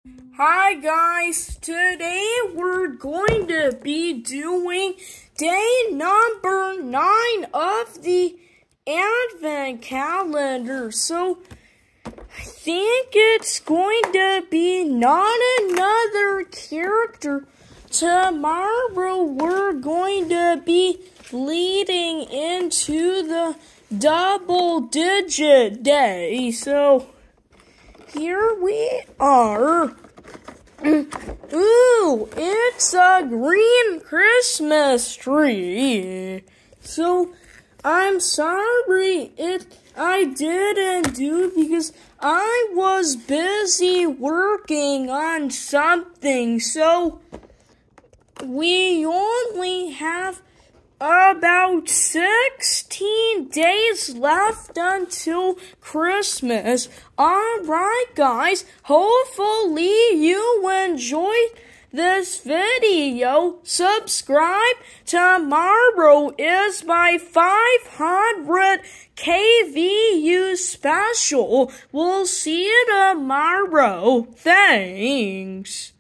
Hi guys, today we're going to be doing day number 9 of the Advent calendar. So I think it's going to be not another character. Tomorrow we're going to be leading into the double-digit day. So here we are. Ooh, it's a green Christmas tree. So, I'm sorry I didn't do because I was busy working on something. So, we only have about 16 days left until Christmas. Alright guys, hopefully you enjoyed this video. Subscribe. Tomorrow is my 500 KVU special. We'll see you tomorrow. Thanks.